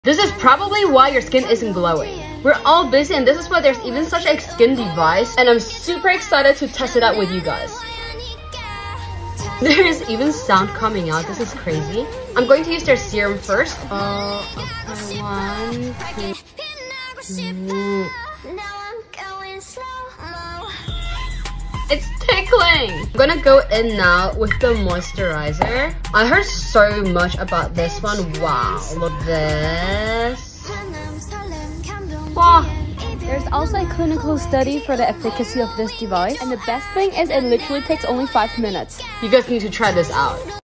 This is probably why your skin isn't glowing. We're all busy and this is why there's even such a skin device, and I'm super excited to test it out with you guys. There is even sound coming out. This is crazy. I'm going to use their serum first. Okay, 1, 2. It's tickling! I'm gonna go in now with the moisturizer. I heard so much about this one. Wow, look at this. Wow. There's also a clinical study for the efficacy of this device, and the best thing is it literally takes only 5 minutes. You guys need to try this out.